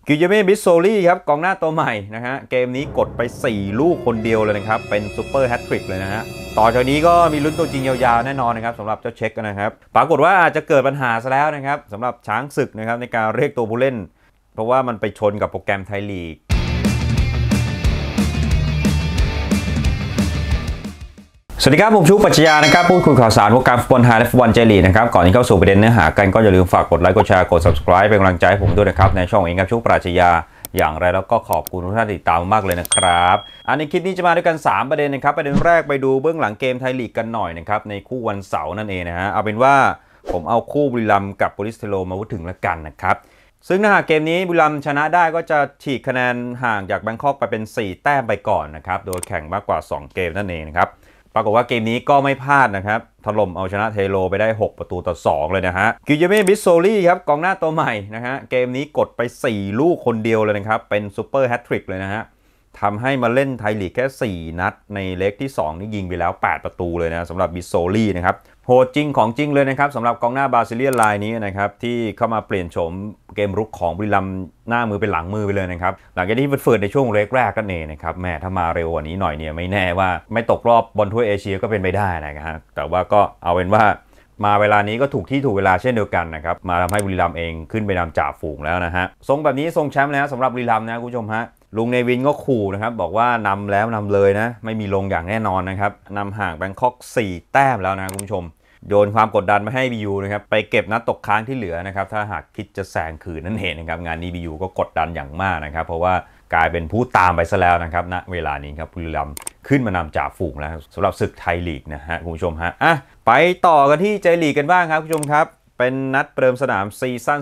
กิเยเม่บิสโซลี่ครับกองหน้าตัวใหม่นะฮะเกมนี้กดไป4ลูกคนเดียวเลยนะครับเป็นซูเปอร์แฮตทริกเลยนะฮะต่อจากนี้ก็มีลุ้นตัวจริงยาวๆแน่นอนนะครับสำหรับเจ้าเช็คนะครับปรากฏว่าอาจจะเกิดปัญหาซะแล้วนะครับสำหรับช้างศึกนะครับในการเรียกตัวผู้เล่นเพราะว่ามันไปชนกับโปรแกรมไทยลีกสวัสดีครับผมชูปัชญานะครับพูดคุยข่าวสารวงการฟุตบอลไทยและฟุตบอลเจลีกนะครับก่อนที่เข้าสู่ประเด็นเนื้อหากันก็อย่าลืมฝากกดไลค์กดแชร์กด subscribe เป็นกำลังใจให้ผมด้วยนะครับในช่องเองครับชูปัชญาอย่างไรแล้วก็ขอบคุณทุกท่านที่ติดตามมากเลยนะครับในคลิปนี้จะมาด้วยกัน3ประเด็นนะครับประเด็นแรกไปดูเบื้องหลังเกมไทยลีกกันหน่อยนะครับในคู่วันเสาร์นั่นเองนะฮะเอาเป็นว่าผมเอาคู่บุรีรัมย์กับโปลิสเทโรมาพูดถึงแล้วกันนะครับซึ่งถ้าหากเกมนี้บุรีรัมย์ชนะได้ก็จะฉีกคะแนนห่างจากแบงคอกไปเป็น4แต้มไปก่อนนะครับโดยแข่งมากกว่า2เกมนั่นเองนะครับปรากฏว่าเกมนี้ก็ไม่พลาดนะครับถล่มเอาชนะเทโรไปได้6ประตูต่อ2เลยนะฮะกิเยเม่บิสโซลี่ครับกองหน้าตัวใหม่นะฮะเกมนี้กดไป4ลูกคนเดียวเลยนะครับเป็นซูเปอร์แฮตทริกเลยนะฮะทำให้มาเล่นไทยลีกแค่4นัดในเล็กที่2นี่ยิงไปแล้ว8ประตูเลยนะสำหรับบิสโซลี่นะครับโหดจริงของจริงเลยนะครับสำหรับกองหน้าบราซิเลียนรายนี้นะครับที่เข้ามาเปลี่ยนโฉมเกมรุกของบุรีรัมย์หน้ามือเป็นหลังมือไปเลยนะครับหลังจากที่ฝืดในช่วงแรกๆกันเองนะครับแม่ถ้ามาเร็วกว่านี้หน่อยเนี่ยไม่แน่ว่าไม่ตกรอบบอลถ้วยเอเชียก็เป็นไปได้นะครับแต่ว่าก็เอาเป็นว่ามาเวลานี้ก็ถูกที่ถูกเวลาเช่นเดียวกันนะครับมาทำให้บุรีรัมย์เองขึ้นไปนำจ่าฝูงแล้วนะฮะทรงแบบนี้ทรงแชมป์แล้วสำหรับบุรีรัมย์นะคุณผู้ชมฮะลุงเนวินก็ขู่นะครับบอกว่านำแล้วนำเลยนะไม่มีลงอย่างแน่นอนนะครับนำห่างแบงคอก4แต้มแล้วนะคุณผู้ชมโยนความกดดันมาให้บียูนะครับไปเก็บนัดตกค้างที่เหลือนะครับถ้าหากคิดจะแซงคืนนั่นเองนะครับงานนี้บียูก็กดดันอย่างมากนะครับเพราะว่ากลายเป็นผู้ตามไปซะแล้วนะครับณเวลานี้ครับบุรีรัมย์ขึ้นมานำจ่าฝูงแล้วสำหรับศึกไทยลีกนะฮะคุณผู้ชมฮะไปต่อกันที่เจลีกกันบ้างครับคุณผู้ชมครับเป็นนัดประเดิมสนามซีซั่น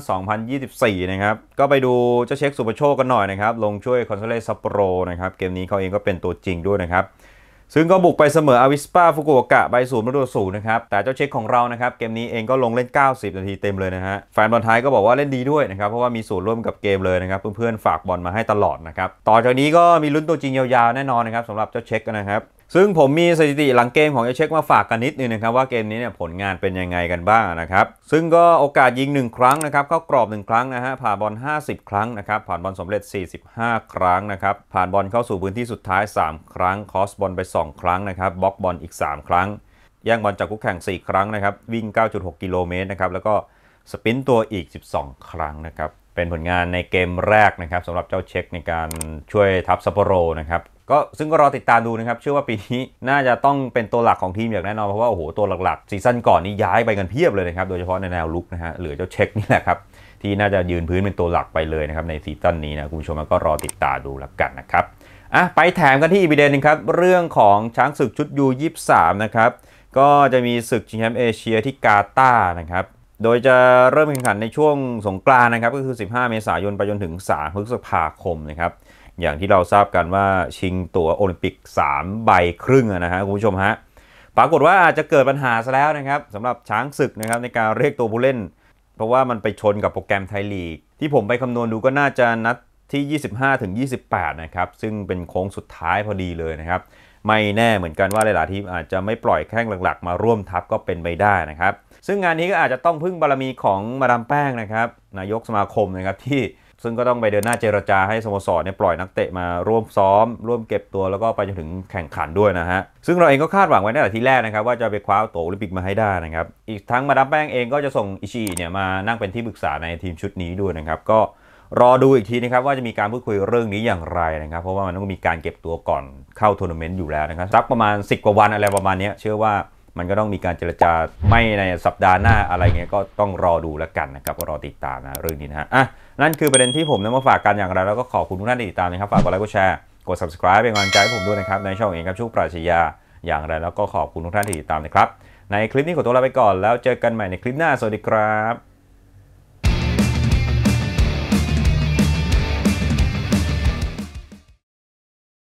2024นะครับก็ไปดูเจ้าเช็คสุปโชคกันหน่อยนะครับลงช่วยคอนโซเลซัปโปโรนะครับเกมนี้เขาเองก็เป็นตัวจริงด้วยนะครับซึ่งก็บุกไปเสมออาวิสปาฟุกุโอกะไป0-0นะครับแต่เจ้าเช็คของเรานะครับเกมนี้เองก็ลงเล่น90นาทีเต็มเลยนะฮะแฟนบอลไทยก็บอกว่าเล่นดีด้วยนะครับเพราะว่ามีส่วนร่วมกับเกมเลยนะครับเพื่อนๆฝากบอลมาให้ตลอดนะครับต่อจากนี้ก็มีลุ้นตัวจริงยาวๆแน่นอนนะครับสำหรับเจ้าเช็คนะครับซึ่งผมมีสถิติหลังเกมของเจ้าเช็คมาฝากกันนิดนึงนะครับว่าเกมนี้เนี่ยผลงานเป็นยังไงกันบ้างนะครับซึ่งก็โอกาสยิง1ครั้งนะครับเข้ากรอบ1ครั้งนะฮะผ่านบอล50ครั้งนะครับผ่านบอลสำเร็จ45ครั้งนะครับผ่านบอลเข้าสู่พื้นที่สุดท้าย3ครั้งคอสบอลไป2ครั้งนะครับบล็อกบอลอีก3ครั้งแย่งบอลจากคู่แข่ง4ครั้งนะครับวิ่ง 9.6 กิโลเมตรนะครับแล้วก็สปรินต์ตัวอีก12ครั้งนะครับเป็นผลงานในเกมแรกนะครับสำหรับเจ้าเช็คในการช่วยทัพซัปโปโรนะครับซึ่งก็รอติดตามดูนะครับเชื่อว่าปีนี้น่าจะต้องเป็นตัวหลักของทีมอย่างแน่นอนเพราะว่าโอ้โหตัวหลักๆซีซั่นก่อนนี้ย้ายไปกันเพียบเลยนะครับโดยเฉพาะในแนวลุกนะฮะเหลือเจ้าเช็คนี่แหละครับที่น่าจะยืนพื้นเป็นตัวหลักไปเลยนะครับในซีซั่นนี้นะคุณผู้ชมก็รอติดตามดูแล้วกันนะครับไปแถมกันที่อีกประเด็นนึงครับเรื่องของช้างศึกชุดU23นะครับก็จะมีศึกชิงแชมป์เอเชียที่กาตาร์นะครับโดยจะเริ่มแข่งขันในช่วงสงกรานต์นะครับก็คือ15เมษายนไปจนถึง3พฤษภาคมนะครับอย่างที่เราทราบกันว่าชิงตั๋วโอลิมปิก3ใบครึ่งนะฮะคุณผู้ชมฮะปรากฏว่าอาจจะเกิดปัญหาซะแล้วนะครับสำหรับช้างศึกนะครับในการเรียกตัวผู้เล่นเพราะว่ามันไปชนกับโปรแกรมไทยลีกที่ผมไปคำนวณดูก็น่าจะนัดที่25-28นะครับซึ่งเป็นโค้งสุดท้ายพอดีเลยนะครับไม่แน่เหมือนกันว่าหลายๆทีมอาจจะไม่ปล่อยแข้งหลักๆมาร่วมทัพก็เป็นไปได้นะครับซึ่งงานนี้ก็อาจจะต้องพึ่งบารมีของมาดามแป้งนะครับนายกสมาคมนะครับที่ซึ่งก็ต้องไปเดินหน้าเจรจาให้สโมสรเนี่ยปล่อยนักเตะมาร่วมซ้อมร่วมเก็บตัวแล้วก็ไปจนถึงแข่งขันด้วยนะฮะซึ่งเราเองก็คาดหวังไว้ตั้งแต่ทีแรกนะครับว่าจะไปคว้าตั๋วโอลิมปิกมาให้ได้นะครับอีกทั้งมาดามแป้งเองก็จะส่งอิชิเนี่ยมานั่งเป็นที่ปรึกษาในทีมชุดนี้ด้วยนะครับก็รอดูอีกทีนะครับว่าจะมีการพูดคุยเรื่องนี้อย่างไรนะครับเพราะว่ามันต้องมีการเก็บตัวก่อนเข้าทัวร์นาเมนต์อยู่แล้วนะครับสักประมาณ10กว่าวันอะไรประมาณนี้เชื่อว่ามันก็ต้องมีการเจรจาไม่ในสัปดาห์หน้าอะไรเงี้ยก็ต้องรอดูแล้วกันนะครับก็รอติดตามนะเรื่องนี้นะฮะนั่นคือประเด็นที่ผมนำมาฝากกันอย่างไรแล้วก็ขอบคุณทุกท่านที่ติดตามนะครับฝากกดไลค์กดแชร์กด subscribe เป็นกำลังใจให้ผมด้วยนะครับในช่องเองครับชูปราชญาอย่างไรแล้วก็ขอบคุณทุกท่านที่ติดตามนะครับในคลิปนี้ขอตัวลาไปก่อนแล้วเจอกันใหม่ในคลิปหน้าสวัสดีครับ